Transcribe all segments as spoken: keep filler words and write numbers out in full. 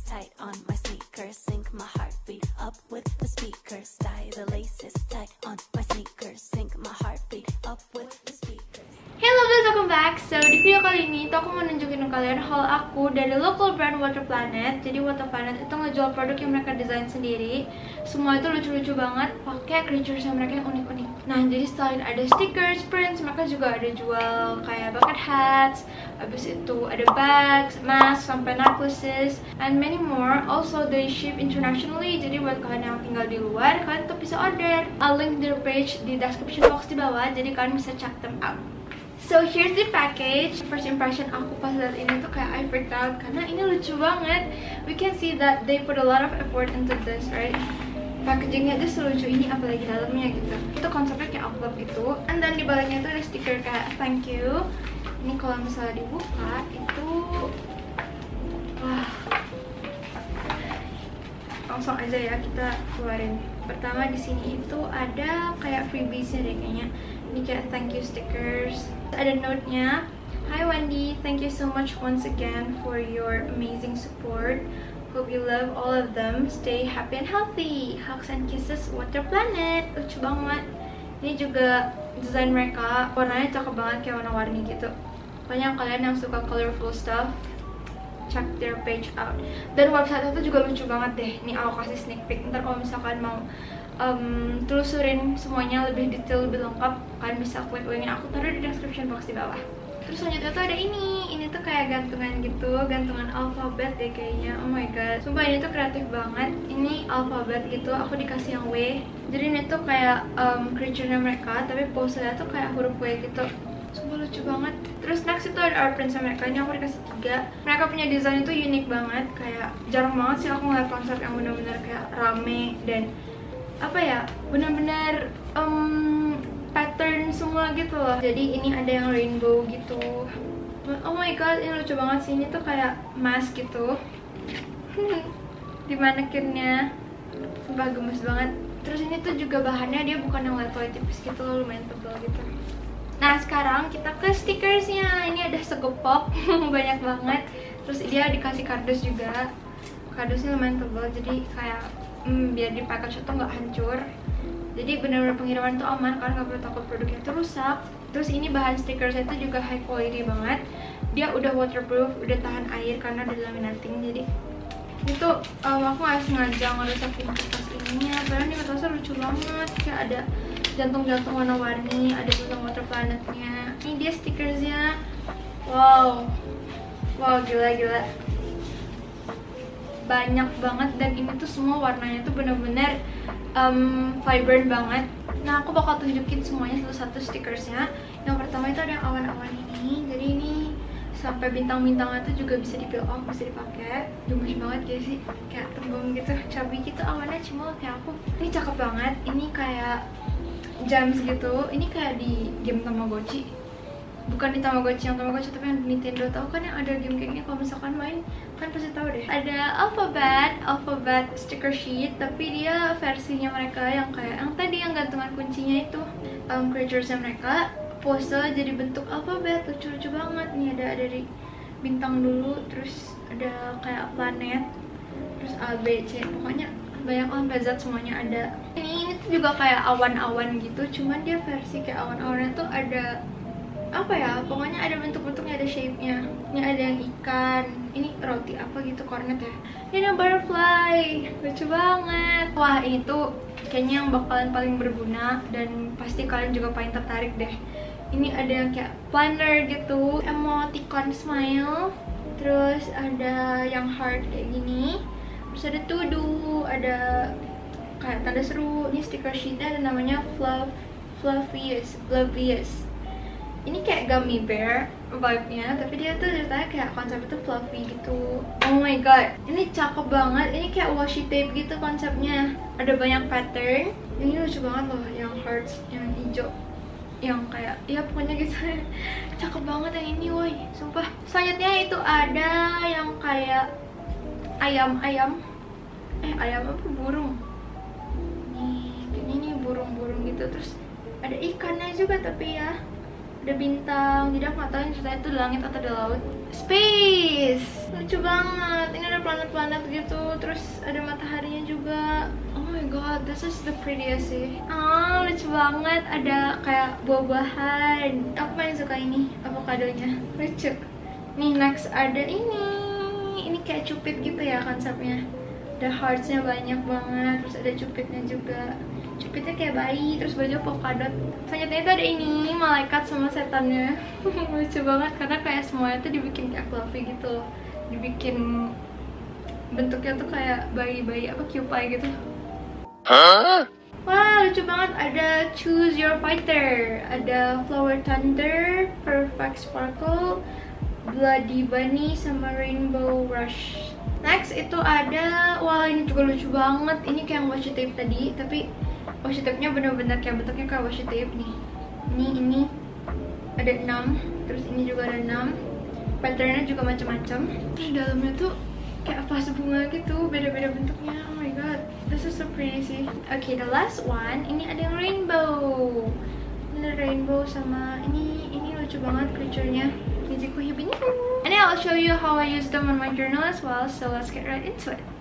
tight on my sneakers, sync my heartbeat up with the speakers, tie the laces tight on my sneakers, sync my heartbeat up with the speakers. Hello guys, welcome back. So di video kali ini tuh aku mau nunjukin ke kalian haul aku dari local brand Water Planet. Jadi Water Planet itu ngejual produk yang mereka desain sendiri. Semua itu lucu-lucu banget, pakai creatures yang mereka yang unik-unik. Nah, jadi selain ada stickers, prints, mereka juga ada jual kayak bucket hats. Habis itu ada bags, mask, sampai necklaces, and many more. Also they ship internationally. Jadi buat kalian yang tinggal di luar, kalian tuh bisa order. I'll link their page di description box di bawah. Jadi kalian bisa check them out. So here's the package. First impression aku pas lihat ini tuh kayak I freaked out karena ini lucu banget. We can see that they put a lot of effort into this, right? Packagingnya tuh selucu ini, apalagi dalamnya gitu. Itu konsepnya kayak envelope itu. And then di baliknya tuh ada stiker kayak thank you. Ini kalau misalnya dibuka itu, wah, langsung aja ya kita keluarin. Pertama di sini itu ada kayak freebiesnya deh kayaknya. Ini kayak thank you stickers. Ada note-nya. Hi Wendy, thank you so much once again for your amazing support. Hope you love all of them. Stay happy and healthy. Hugs and kisses, Water Planet. Lucu banget. Ini juga desain mereka. Warnanya cakep banget kayak warna-warni gitu. Pokoknya kalian yang suka colorful stuff, check their page out. Dan website itu juga lucu banget deh. Ini aku kasih sneak peek. Ntar kalau misalkan mau um, telusurin semuanya lebih detail, lebih lengkap, kalian bisa klik linknya. Aku taruh di description box di bawah. Terus selanjutnya tuh ada ini. Ini tuh kayak gantungan gitu, gantungan alfabet deh kayaknya. Oh my god, sumpah ini tuh kreatif banget. Ini alfabet gitu, aku dikasih yang W. Jadi ini tuh kayak um, creature-nya mereka, tapi pose-nya tuh kayak huruf W gitu. Sumpah lucu banget. Terus next itu ada art prints mereka. Ini aku dikasih tiga. Mereka punya desain itu unik banget. Kayak jarang banget sih aku ngeliat konsep yang benar-benar kayak rame dan apa ya, benar-benar um, pattern semua gitu loh. Jadi ini ada yang rainbow gitu. Oh my god, ini lucu banget sih. Ini tuh kayak mask gitu di manekinnya. Sumpah gemes banget. Terus ini tuh juga bahannya dia bukan yang letoy tipis gitu loh, lumayan tebal gitu. Nah sekarang kita ke stickersnya. Ini ada segepok banyak banget. Terus dia dikasih kardus juga. Kardusnya lumayan tebal, jadi kayak hmm, biar di package itu nggak hancur. Jadi benar-benar pengiriman itu aman, kalian nggak perlu takut produknya itu rusak. Terus ini bahan stickersnya itu juga high quality banget. Dia udah waterproof, udah tahan air karena udah laminating. Jadi itu um, aku nggak sengaja ngerusakin kertas ininya. Padahal ini kertasnya lucu banget. Kayak ada jantung-jantung warna-warni, ada tulisan Water Planet-nya. Ini dia stickersnya. Wow, wow, gila-gila, banyak banget. Dan ini tuh semua warnanya tuh bener-bener um, vibrant banget. Nah aku bakal tunjukin semuanya satu-satu stickersnya. Yang pertama itu ada yang awan-awan ini. Jadi ini sampai bintang-bintangnya tuh juga bisa di peel off, bisa dipakai. Gemes banget guys sih, kayak tembem gitu, cabi gitu awannya, cuma kayak aku. Ini cakep banget. Ini kayak gems gitu. Ini kayak di game Tamagotchi. Bukan di Tamagotchi yang Tamagotchi, tapi yang di Nintendo. Tahu kan yang ada game kayak gini, kalau misalkan main kan pasti tahu deh. Ada alphabet, alphabet sticker sheet, tapi dia versinya mereka yang kayak yang tadi yang gantungan kuncinya itu. Um, creaturesnya mereka pose jadi bentuk alfabet, lucu-lucu banget. Nih ada dari bintang dulu, terus ada kayak planet, terus A, B, C, pokoknya banyak banget zat semuanya ada. Ini ini tuh juga kayak awan-awan gitu, cuman dia versi kayak awan-awannya tuh ada apa ya, pokoknya ada bentuk-bentuknya, ada shape-nya. Ini ada yang ikan, ini roti apa gitu, cornet ya. Ini ada butterfly, lucu banget. Wah ini tuh kayaknya yang bakalan paling berguna dan pasti kalian juga paling tertarik deh. Ini ada yang kayak planner gitu, emoticon smile, terus ada yang heart kayak gini, terus ada to do, ada kayak tanda seru. Ini sticker sheetnya ada namanya Fluff, Fluffiest, Fluffiest. Ini kayak gummy bear vibe-nya, tapi dia tuh ceritanya kayak konsep itu fluffy gitu. Oh my god, ini cakep banget. Ini kayak washi tape gitu konsepnya. Ada banyak pattern. Ini lucu banget loh, yang hearts, yang hijau, yang kayak ya pokoknya gitu. Cakep banget yang ini, woi, sumpah. Selanjutnya itu ada yang kayak ayam-ayam. Eh ayam apa, burung? Nih, ini nih burung-burung gitu. Terus ada ikannya juga tapi ya. ada bintang, jadi aku nggak tahu ini ceritanya itu di langit atau di laut. Space, lucu banget. Ini ada planet-planet gitu, terus ada mataharinya juga. Oh my god, this is the prettiest sih. Ah, lucu banget. Ada kayak buah-buahan. Aku paling suka ini, avokadonya, lucu. Nih next ada ini, ini kayak cupid gitu ya konsepnya. Ada heartsnya banyak banget, terus ada cupidnya juga. Cupidnya kayak bayi, terus baju polkadot. Selanjutnya itu ada ini, malaikat sama setannya. Lucu banget karena kayak semuanya tuh dibikin kayak fluffy gitu. Dibikin bentuknya tuh kayak bayi-bayi apa cupai gitu. Hah? Wah, lucu banget. Ada choose your fighter, ada flower thunder, perfect sparkle, bloody bunny sama rainbow rush. Next itu ada, wah ini juga lucu banget. Ini kayak washi tape tadi, tapi washi tape-nya bener-bener kayak bentuknya kayak washi tape nih. Ini ini ada enam, terus ini juga ada enam. Patternnya juga macam-macam. Terus dalamnya tuh kayak vas bunga gitu, beda-beda bentuknya. Oh my god, this is so pretty sih. Oke, okay, the last one, ini ada yang rainbow. Ini ada rainbow sama ini ini lucu banget creature-nya. Nijiku Hibini. And I'll show you how I use them on my journal as well. So let's get right into it.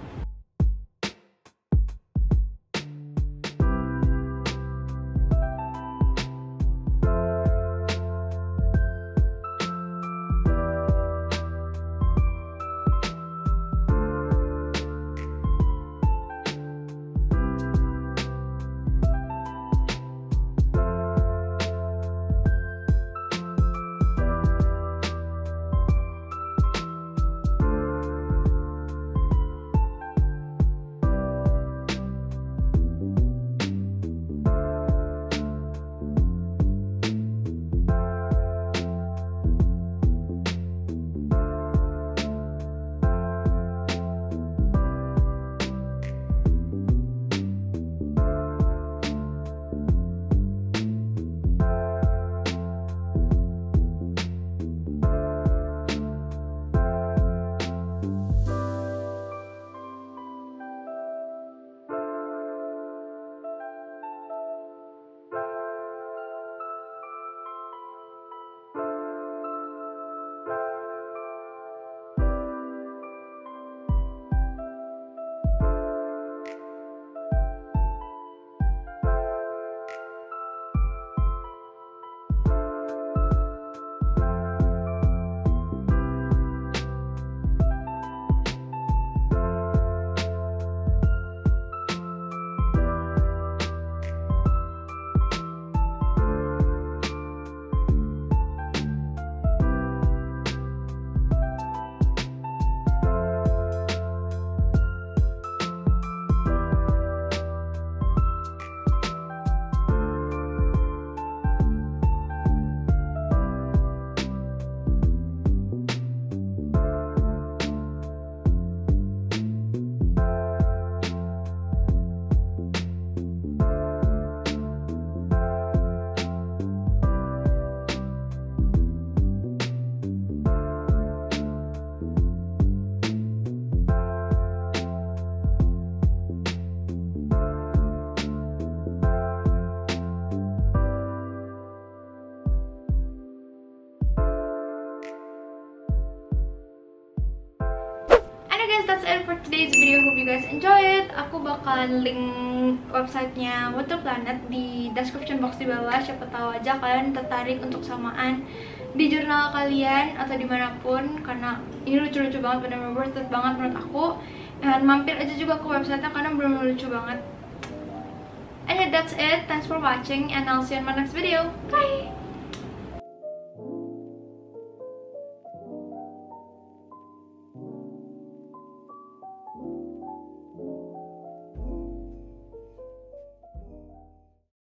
Guys, that's it for today's video. Hope you guys enjoy it. Aku bakalan link websitenya Water Planet di description box di bawah. Siapa tahu aja kalian tertarik untuk samaan di jurnal kalian atau dimanapun, karena ini lucu-lucu banget, benar-benar worth it banget menurut aku. Dan mampir aja juga ke websitenya karena benar-benar lucu banget. And yeah, that's it. Thanks for watching and I'll see you in my next video. Bye.